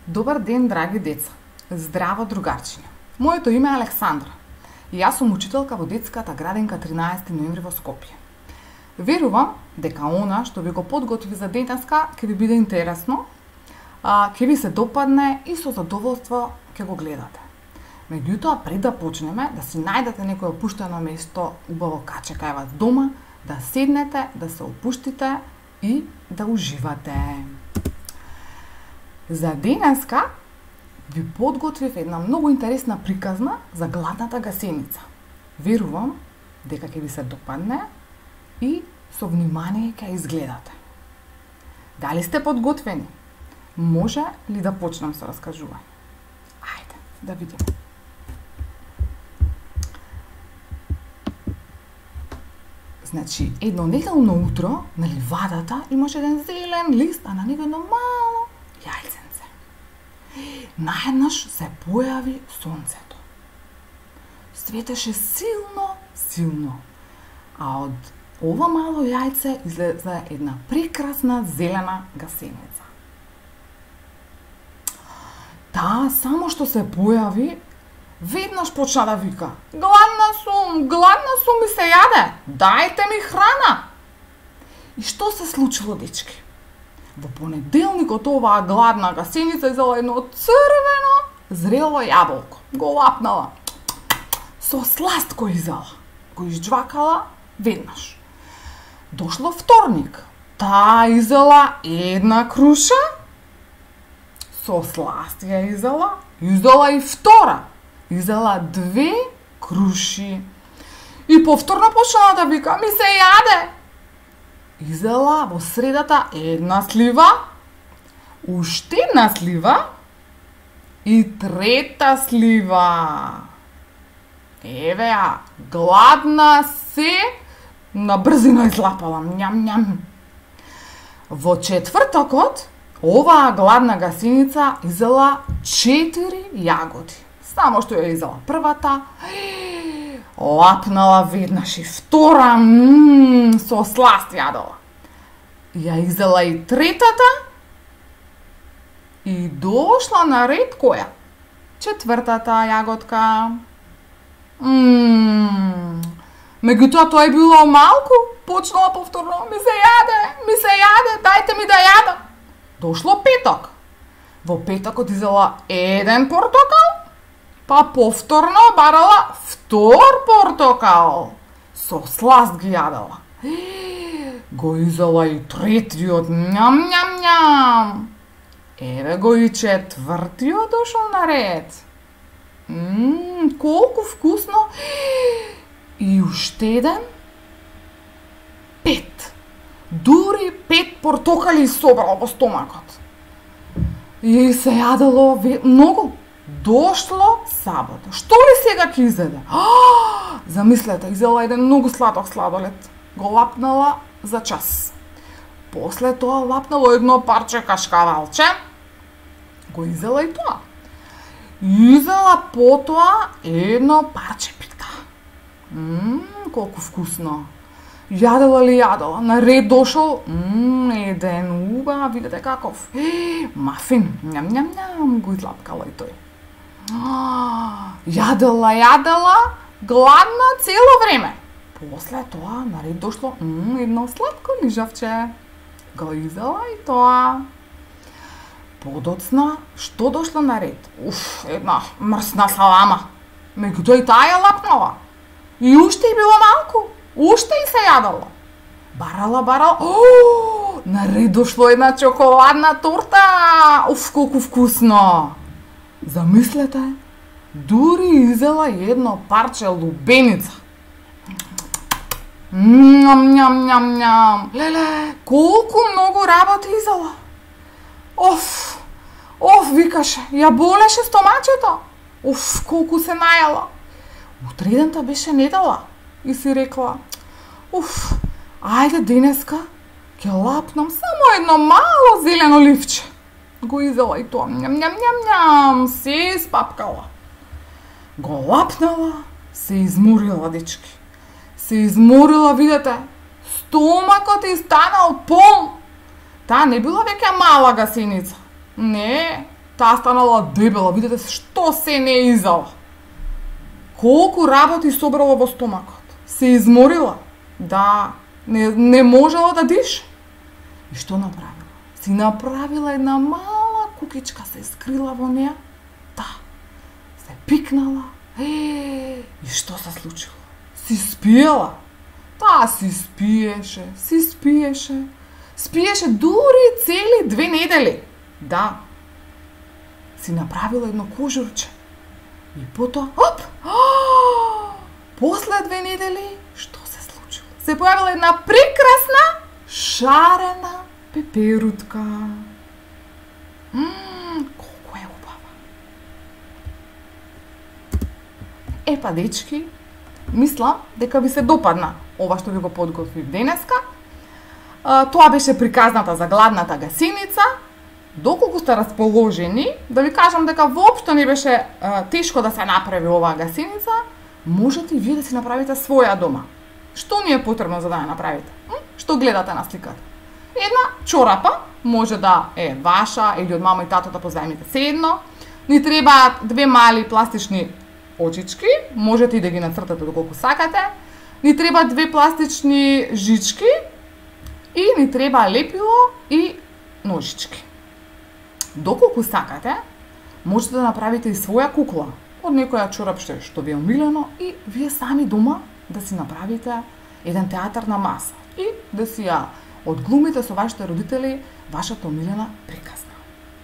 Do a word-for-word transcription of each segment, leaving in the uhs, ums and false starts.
Добар ден, драги деца! Здраво, другарчиња! Моето име е Александра и јас сум учителка во детската градинка тринаесети ноември во Скопје. Верувам дека она што ви го подготви за денеска ќе ви биде интересно, а, ќе ви се допадне и со задоволство ќе го гледате. Меѓутоа, пред да почнеме, да си најдете некое опуштено место, убаво каче кај вас дома, да седнете, да се опуштите и да уживате. За денеска ви подготвив една многу интересна приказна за гладната гасеница. Верувам дека ќе ви се допадне и со внимание ќе изгледате. Дали сте подготвени? Може ли да почнам со раскажување? Ајде, да видиме. Значи, едно неделно утро на ливадата имаше еден зелен лист, а на него едно мало јајценце. Наеднаш се појави сонцето. Светеше силно, силно. А од ова мало јајце излезе една прекрасна зелена гасеница. Таа само што се појави, веднаш почна да вика: "Гладна сум, гладна сум и се јаде, дајте ми храна!" И што се случило, дечки? Во понеделникот оваа гладна гасеница изела едно црвено зрело јаболко. Го лапнала. Со сласт го изела. Го изџвакала веднаш. Дошло вторник. Таа изела една круша. Со сласт ја изела. Изела и втора. Изела две круши. И повторно почнала да вика: "Ми се јаде!" Изела во средата една слива, уште една слива и трета слива. Еве ја, гладна се, на брзина излапала, нјам-нјам. Во четвртокот, оваа гладна гасеница изела четири јагоди. Само што ја изела првата, лапнала веднаш и втора, мм, со сласт јадала. Ја изела и третата и дошла на ред која? Четвртата јаготка. Мм, меѓутоа тоа е било малку, почнала повторно: "Ми се јаде, ми се јаде, дајте ми да јадам." Дошло петок. Во петокот изела еден портокал, па повторно барала втор портокал. Со сласт ги јадала. Го изела и третиот, нјам-нјам-нјам. Еве го и четвртиот дошол на ред. Мм, колку вкусно. И уште еден. Пет. Дури пет портокали собрала во стомакот. И се јадело многу. Дошло сабота. Што ли сега ќе изеде? А, замислете, изела еден многу сладок сладолед. Го лапнала за час. После тоа лапнало едно парче кашкавалче. Го изела и тоа. Изела потоа едно парче пита. Мм, колку вкусно. Јадела ли јадела? На ред дошол мм, еден уба, видите каков. Е, мафин. Ням-ням-ням, го излапкала и тој. Јадела, јадела, гладна цело време. После тоа на ред дошло м, едно сладко лижавче. Го изела и тоа. Подоцна, што дошло на ред? Уф, една мрсна салама. Меѓутоа и таа ја лапнала. И уште и било малку. Уште и се јадала. Барала, барала. О, на ред дошло една чоколадна торта. Уф, колку вкусно. Замислете, дури изела едно парче лубеница. Ням-ням-ням-ням. Леле, колку многу работи изела. Оф, оф, викаше, ја болеше стомачето. Уф, колку се најала. Утредента беше недела и си рекла: "Уф, ајде денеска ќе лапнам само едно мало зелено ливче." Го изела и тоа. Ням-ням-ням-ням, се испапкала. Го лапнала, се изморила, дечки. Се изморила, видете. Стомакот и станал полн. Таа не била веќе мала гасеница. Не, Таа станала дебела, видете што се не изала. Колку работи собрала во стомакот. Се изморила. Да, не, не можела да дише. И што направила? Си направила една мала кукичка, се скрила во неа. Да, се пикнала. Е, и што се случило? Си спиела. Таа си спиеше, си спиеше. Спиеше дури цели две недели. Да. Си направила едно кожурче. И потоа, оп! После две недели, што се случило? Се појавила една прекрасна, шарена пеперутка. Мм, колку е убава. Епа, дечки, мислам дека ви се допадна ова што ви го подготвив денеска. Тоа беше приказната за гладната гасеница. Доколку сте расположени, да ви кажам дека воопшто не беше а, тешко да се направи оваа гасеница, можете и вие да си направите своја дома. Што ни е потребно за да ја направите? М? Што гледате на сликата? Една чорапа, може да е ваша или од мама и тато да позајмите се едно. Ни требаат две мали пластични очички, можете и да ги нацртате доколку сакате. Ни требаат две пластични жички и ни треба лепило и ножички. Доколку сакате, можете да направите и своја кукла од некоја чорапче што ви е омилено и вие сами дома да си направите еден театар на маса и да си ја одглумите со вашите родители вашата омилена приказна.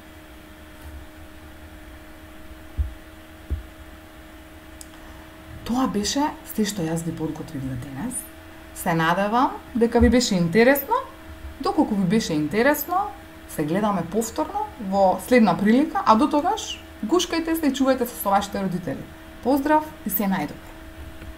Тоа беше се што јас ви подготвив за денес. Се надевам дека ви беше интересно. Доколку ви беше интересно, се гледаме повторно во следна прилика, а до тогаш гушкајте се и чувајте се со вашите родители. Поздрав и се најдобро!